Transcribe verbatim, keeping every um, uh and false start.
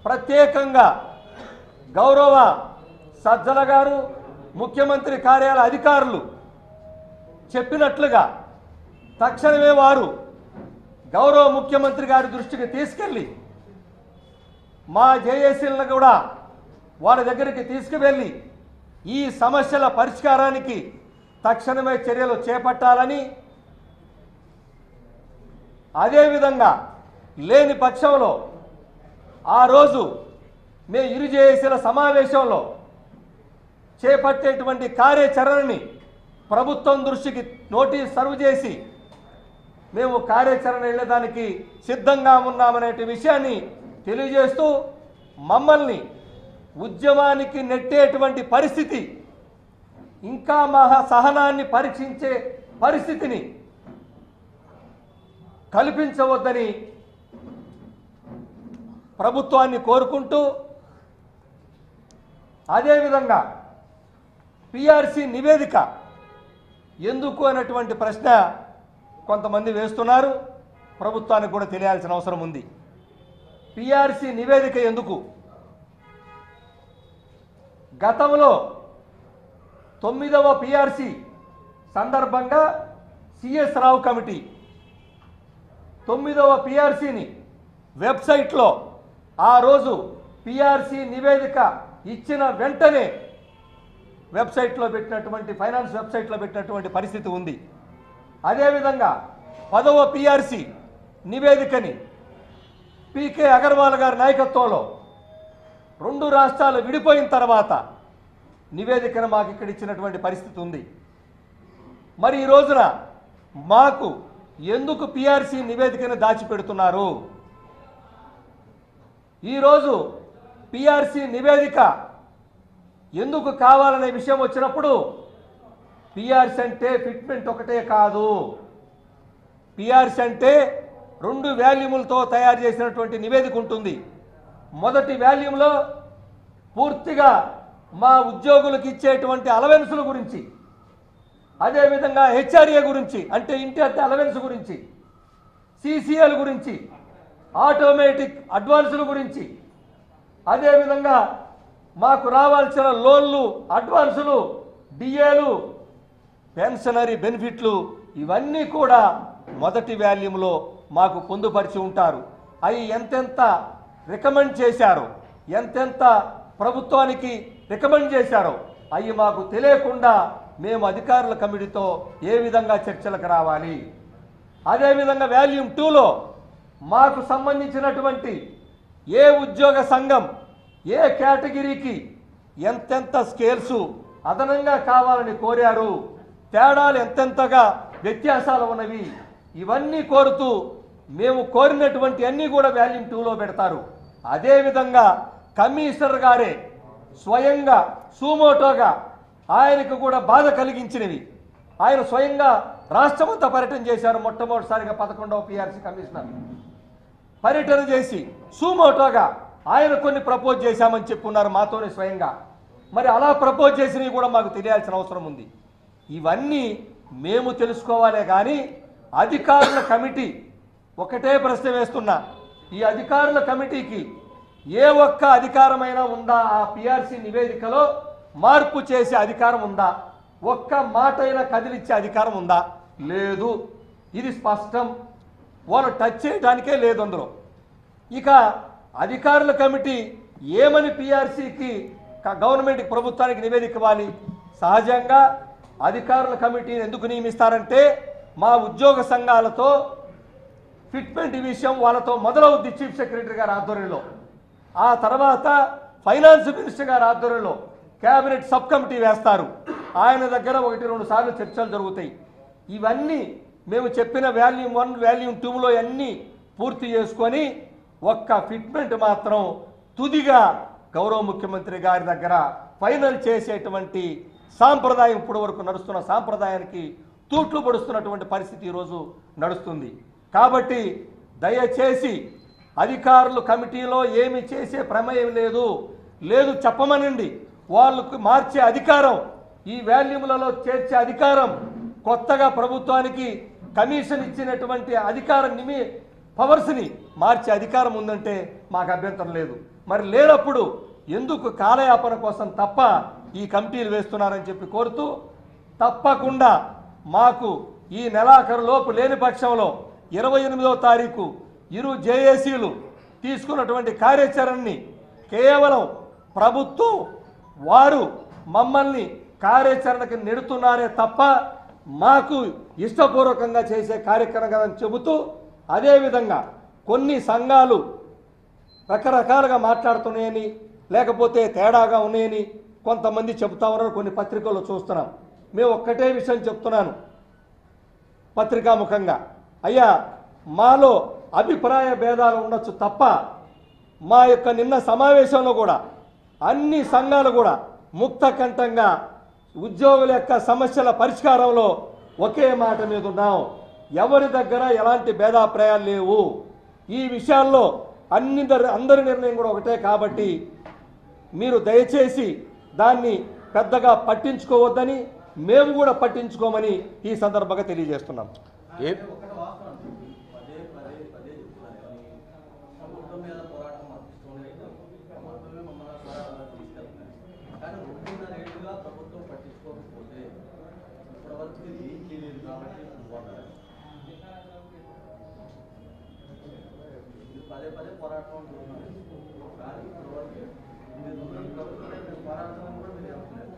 ప్రత్యేకంగా గౌరవ సజ్జల గారు ముఖ్యమంత్రి కార్యాలయ అధికారులు చెప్పినట్లుగా తక్షణమే వారు గౌరవ ముఖ్యమంత్రి గారి దృష్టికి తీసుకెళ్ళి మా జేఏసీలను కూడా వారి దగ్గరికి తీసుకువెళ్ళి ఈ సమస్యల పరిష్కారానికి తక్షణమే చర్యలు చేపట్టాలని, అదేవిధంగా లేని పక్షంలో ఆ రోజు మే ఇరు జేఏసీల సమావేశంలో చేపట్టేటువంటి కార్యాచరణని ప్రభుత్వం దృష్టికి నోటీస్ సర్వ్ చేసి మేము కార్యాచరణ వెళ్ళడానికి సిద్ధంగా ఉన్నామనే విషయాన్ని తెలియజేస్తూ మమ్మల్ని ఉద్యమానికి నెట్టేటువంటి పరిస్థితి, ఇంకా మహా సహనాన్ని పరీక్షించే పరిస్థితిని కల్పించవద్దని ప్రభుత్వాన్ని కోరుకుంటూ, అదేవిధంగా పిఆర్సీ నివేదిక ఎందుకు అనేటువంటి ప్రశ్న కొంతమంది వేస్తున్నారు. ప్రభుత్వానికి కూడా తెలియాల్సిన అవసరం ఉంది. పిఆర్సీ నివేదిక ఎందుకు? గతంలో తొమ్మిదవ పిఆర్సీ సందర్భంగా సిఎస్ రావు కమిటీ తొమ్మిదవ పిఆర్సీని వెబ్సైట్లో ఆ రోజు పిఆర్సీ నివేదిక ఇచ్చిన వెంటనే వెబ్సైట్లో పెట్టినటువంటి ఫైనాన్స్ వెబ్సైట్లో పెట్టినటువంటి పరిస్థితి ఉంది. అదేవిధంగా పదవ పిఆర్సీ నివేదికని పీకే అగర్వాల్ గారి నాయకత్వంలో రెండు రాష్ట్రాలు విడిపోయిన తర్వాత నివేదికను మాకు ఇక్కడ ఇచ్చినటువంటి పరిస్థితి ఉంది. మరి ఈ రోజున మాకు ఎందుకు పిఆర్సీ నివేదికను దాచిపెడుతున్నారు? ఈరోజు పిఆర్సీ నివేదిక ఎందుకు కావాలనే విషయం వచ్చినప్పుడు పిఆర్సీ అంటే ఫిట్మెంట్ ఒకటే కాదు. పిఆర్సీ అంటే రెండు వాల్యూములతో తయారు చేసినటువంటి నివేదిక ఉంటుంది. మొదటి వాల్యూమ్లో పూర్తిగా మా ఉద్యోగులకు ఇచ్చేటువంటి అలవెన్సుల గురించి, అదేవిధంగా హెచ్ఆర్ఏ గురించి అంటే ఇంటి అద్దె అలవెన్స్ గురించి, సిసిఎల్ గురించి, ఆటోమేటిక్ అడ్వాన్సుల గురించి, అదేవిధంగా మాకు రావాల్సిన లోన్లు, అడ్వాన్సులు, డిఏలు, పెన్షనరీ బెనిఫిట్లు ఇవన్నీ కూడా మొదటి వాల్యూమ్లో మాకు పొందుపరిచి ఉంటారు. అవి ఎంతెంత రికమెండ్ చేశారో, ఎంతెంత ప్రభుత్వానికి రికమెండ్ చేశారో అవి మాకు తెలియకుండా మేము అధికారుల కమిటీతో ఏ విధంగా చర్చలకు రావాలి? అదేవిధంగా వాల్యూమ్ టూలో మాకు సంబంధించినటువంటి ఏ ఉద్యోగ సంఘం ఏ కేటగిరీకి ఎంతెంత స్కేల్స్ అదనంగా కావాలని కోరారు, తేడాలు ఎంతెంతగా వ్యత్యాసాలు ఉన్నవి, ఇవన్నీ కోరుతూ మేము కోరినటువంటి అన్నీ కూడా వాల్యూమ్ టూలో పెడతారు. అదేవిధంగా కమిషనర్ గారే స్వయంగా సుమోటోగా ఆయనకు కూడా బాధ కలిగించినవి ఆయన స్వయంగా రాష్ట్రమంతా పర్యటన చేశారు. మొట్టమొదటిసారిగా పదకొండవ పిఆర్సీ కమిషనర్ పర్యటన చేసి సుమోటోగా ఆయన కొన్ని ప్రపోజ్ చేశామని చెప్పున్నారు మాతోనే స్వయంగా. మరి అలా ప్రపోజ్ చేసినవి కూడా మాకు తెలియాల్సిన అవసరం ఉంది. ఇవన్నీ మేము తెలుసుకోవాలే కానీ అధికారుల కమిటీ ఒకటే ప్రశ్న వేస్తున్నా, ఈ అధికారుల కమిటీకి ఏ ఒక్క అధికారమైనా ఉందా? ఆ పిఆర్సీ నివేదికలో మార్పు చేసే అధికారం ఉందా? ఒక్క మాట అయినా కదిలిచ్చే అధికారం ఉందా? లేదు. ఇది స్పష్టం. వాళ్ళు టచ్ చేయడానికే లేదు అందులో. ఇక అధికారుల కమిటీ ఏమని పిఆర్సీకి గవర్నమెంట్కి ప్రభుత్వానికి నివేదిక ఇవ్వాలి? సహజంగా అధికారుల కమిటీని ఎందుకు నియమిస్తారంటే మా ఉద్యోగ సంఘాలతో ఫిట్మెంట్ విషయం వాళ్ళతో మొదలవుద్ది చీఫ్ సెక్రటరీ గారి ఆధ్వర్యంలో. ఆ తర్వాత ఫైనాన్స్ మినిస్టర్ గారి ఆధ్వర్యంలో క్యాబినెట్ సబ్ కమిటీ వేస్తారు. ఆయన దగ్గర ఒకటి రెండు సార్లు చర్చలు జరుగుతాయి. ఇవన్నీ మేము చెప్పిన వాల్యూమ్ వన్ వాల్యూమ్ టూలో అన్నీ పూర్తి చేసుకొని ఒక్క ఫిట్మెంట్ మాత్రం తుదిగా గౌరవ ముఖ్యమంత్రి గారి దగ్గర ఫైనల్ చేసేటువంటి సాంప్రదాయం ఇప్పుడు వరకు నడుస్తున్న సాంప్రదాయానికి తూట్లు పడుస్తున్నటువంటి పరిస్థితి ఈరోజు నడుస్తుంది. కాబట్టి దయచేసి అధికారులు కమిటీలో ఏమి చేసే ప్రమేయం లేదు లేదు చెప్పమనండి. వాళ్ళకు మార్చే అధికారం, ఈ వాల్యూములలో చేర్చే అధికారం, కొత్తగా ప్రభుత్వానికి కమిషన్ ఇచ్చినటువంటి అధికారం నిమి పవర్స్ని మార్చే అధికారం ఉందంటే మాకు అభ్యంతరం లేదు. మరి లేనప్పుడు ఎందుకు కాలయాపన కోసం తప్ప ఈ కమిటీలు వేస్తున్నారని చెప్పి కోరుతూ, తప్పకుండా మాకు ఈ నెలాఖరులోపు లేని పక్షంలో ఇరవై ఎనిమిదవ తారీఖు ఇరు జేఏసీలు తీసుకున్నటువంటి కార్యాచరణని కేవలం ప్రభుత్వం వారు మమ్మల్ని కార్యాచరణకి నెడుతున్నారే తప్ప మాకు ఇష్టపూర్వకంగా చేసే కార్యక్రమం చెబుతూ, అదేవిధంగా కొన్ని సంఘాలు రకరకాలుగా మాట్లాడుతున్నాయని, లేకపోతే తేడాగా ఉన్నాయని కొంతమంది చెబుతా ఉన్నారు. కొన్ని పత్రికల్లో చూస్తున్నాం. మేము ఒక్కటే విషయం చెప్తున్నాను పత్రికాముఖంగా, అయ్యా మాలో అభిప్రాయ భేదాలు ఉండొచ్చు తప్ప మా యొక్క నిన్న సమావేశంలో కూడా అన్ని సంఘాలు కూడా ముక్త కంఠంగా ఉద్యోగుల యొక్క సమస్యల పరిష్కారంలో ఒకే మాట మీద ఉన్నాం. ఎవరి దగ్గర ఎలాంటి భేదాభిప్రాయాలు లేవు. ఈ విషయాల్లో అన్ని అందరి నిర్ణయం కూడా ఒకటే. కాబట్టి మీరు దయచేసి దాన్ని పెద్దగా పట్టించుకోవద్దని, మేము కూడా పట్టించుకోమని ఈ సందర్భంగా తెలియజేస్తున్నాం. ఏ పదే పదే పోరాటం కానీ పోరాటం కూడా మీరు